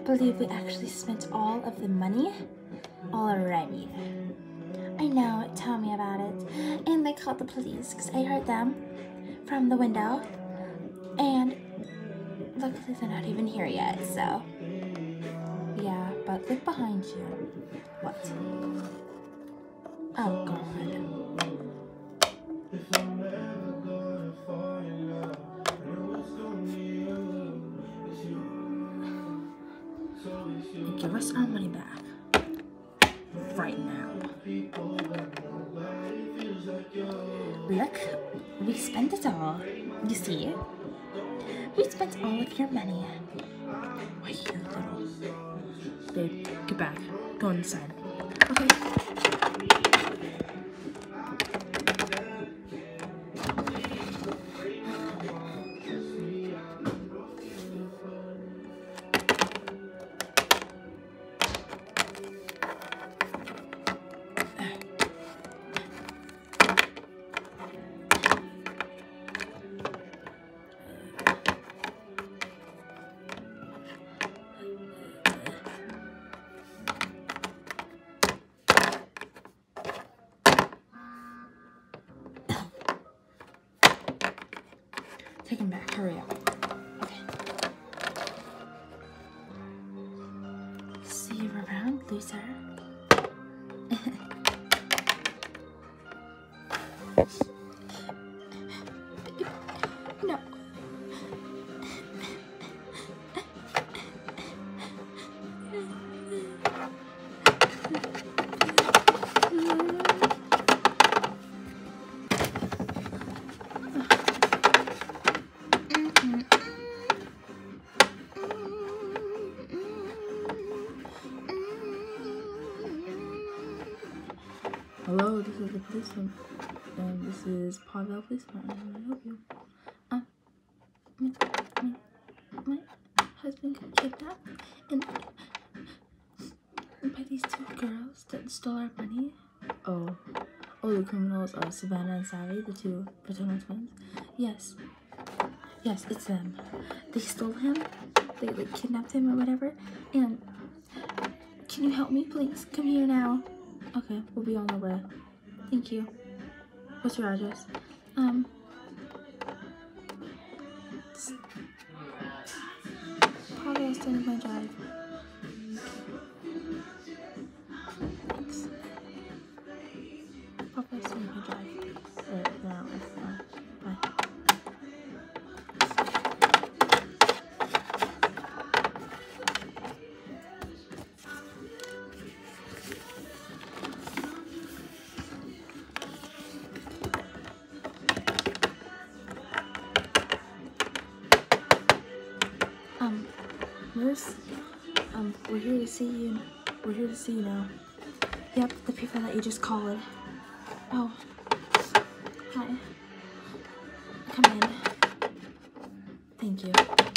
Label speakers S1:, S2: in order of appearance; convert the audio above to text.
S1: believe we actually spent all of the money already. I know, tell me about it. And they called the police because I heard them from the window. And luckily they're not even here yet, so. Yeah, but look behind you. What? Oh, God. Give us our money back. Right now. Look, we spent it all. You see? We spent all of your money. Why, you little... Babe, get back. Go inside. Okay. Take him back. Hurry up. Okay. See you around, loser. No. Hello, this is the policeman, and this is Pavel Policeman. How may I help you? My husband got kidnapped, and by these two girls that stole our money. Oh, the criminals are Savannah and Sally, the two fraternal twins. Yes, it's them. They stole him. They like kidnapped him or whatever. And can you help me, please? Come here now. Okay, we'll be on our way. Thank you. What's your address? Pavel Standing Point Drive. Thanks. Pavel Standing Point Drive. Bye. Nurse, we're here to see you. We're here to see you now. Yep, the people that you just called. Oh, hi. Come in. Thank you.